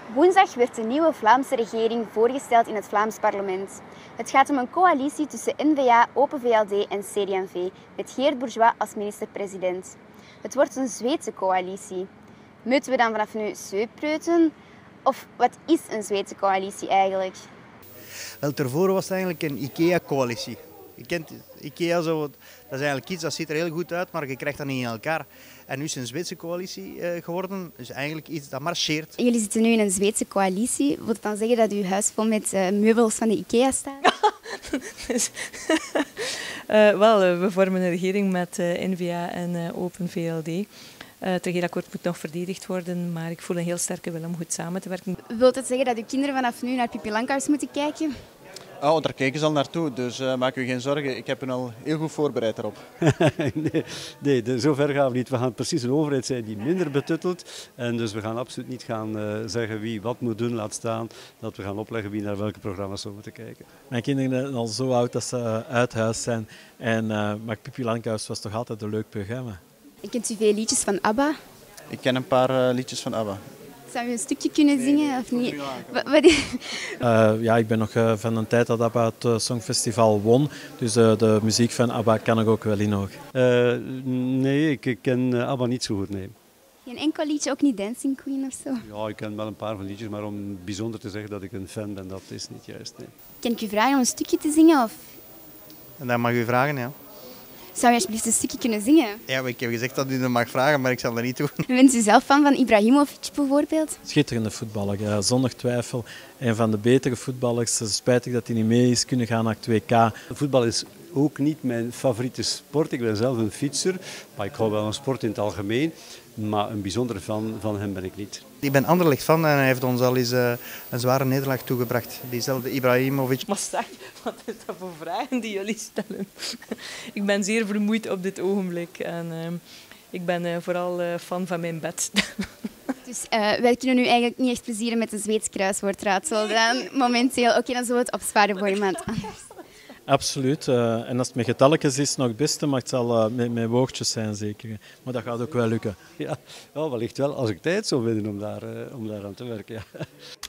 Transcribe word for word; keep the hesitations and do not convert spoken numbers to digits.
Woensdag werd de nieuwe Vlaamse regering voorgesteld in het Vlaams parlement. Het gaat om een coalitie tussen N V A, Open V L D en C D en V, met Geert Bourgeois als minister-president. Het wordt een Zweedse coalitie. Moeten we dan vanaf nu Zweepreuten? Of wat is een Zweedse coalitie eigenlijk? Wel, tevoren was het eigenlijk een IKEA-coalitie. Je kent IKEA, zo, dat is eigenlijk iets dat ziet er heel goed uit, maar je krijgt dat niet in elkaar. En nu is het een Zweedse coalitie uh, geworden, dus eigenlijk iets dat marcheert. Jullie zitten nu in een Zweedse coalitie. Wil dat dan zeggen dat uw huis vol met uh, meubels van de IKEA staat? dus, uh, wel, uh, we vormen een regering met uh, N V A en uh, Open V L D. Uh, het regeerakkoord moet nog verdedigd worden, maar ik voel een heel sterke wil om goed samen te werken. Wilt het zeggen dat uw kinderen vanaf nu naar Pippi Langkous moeten kijken? Oh, daar kijken ze al naartoe, dus uh, maak u geen zorgen. Ik heb hen al heel goed voorbereid daarop. nee, nee de, zover gaan we niet. We gaan precies een overheid zijn die minder betuttelt. En dus we gaan absoluut niet gaan uh, zeggen wie wat moet doen, laat staan. Dat we gaan opleggen wie naar welke programma's we moeten kijken. Mijn kinderen zijn al zo oud dat ze uh, uit huis zijn. En, uh, maar Pippi Langkous was toch altijd een leuk programma. Kent u veel liedjes van ABBA? Ik ken een paar uh, liedjes van ABBA. Zou je een stukje kunnen zingen nee, of niet? Uh, ja, ik ben nog uh, van een tijd dat ABBA het uh, Songfestival won. Dus uh, de muziek van ABBA kan ik ook wel in nog. Uh, nee, ik, ik ken uh, ABBA niet zo goed, nee. Geen enkel liedje, ook niet Dancing Queen of zo? Ja, ik ken wel een paar van liedjes, maar om bijzonder te zeggen dat ik een fan ben, dat is niet juist. Nee. Kan ik u vragen om een stukje te zingen? Of? En dat mag u vragen, ja. Zou je alsjeblieft een stukje kunnen zingen? Ja, ik heb gezegd dat u dat mag vragen, maar ik zal dat niet doen. Bent u zelf fan van Ibrahimovic bijvoorbeeld? Schitterende voetballer, ja, zonder twijfel. Een van de betere voetballers. Het is spijtig dat hij niet mee is kunnen gaan naar het W K. Voetbal is ook niet mijn favoriete sport. Ik ben zelf een fietser, maar ik hou wel van sport in het algemeen. Maar een bijzondere fan van hem ben ik niet. Ik ben Anderlecht fan en hij heeft ons al eens uh, een zware nederlaag toegebracht. Diezelfde Ibrahimovic. Maar zeg, wat is dat voor vragen die jullie stellen? Ik ben zeer vermoeid op dit ogenblik en uh, ik ben uh, vooral uh, fan van mijn bed. Dus uh, wij kunnen nu eigenlijk niet echt plezieren met een Zweeds kruiswoordraadsel dan momenteel. Oké, okay, dan zullen we het opsparen voor iemand anders. Absoluut. Uh, en als het met getalletjes is, nog het beste, maar het zal uh, met, met woordjes zijn zeker. Maar dat gaat ook wel lukken. Ja, ja wellicht wel als ik tijd zou vinden om daar, uh, om daar aan te werken. Ja.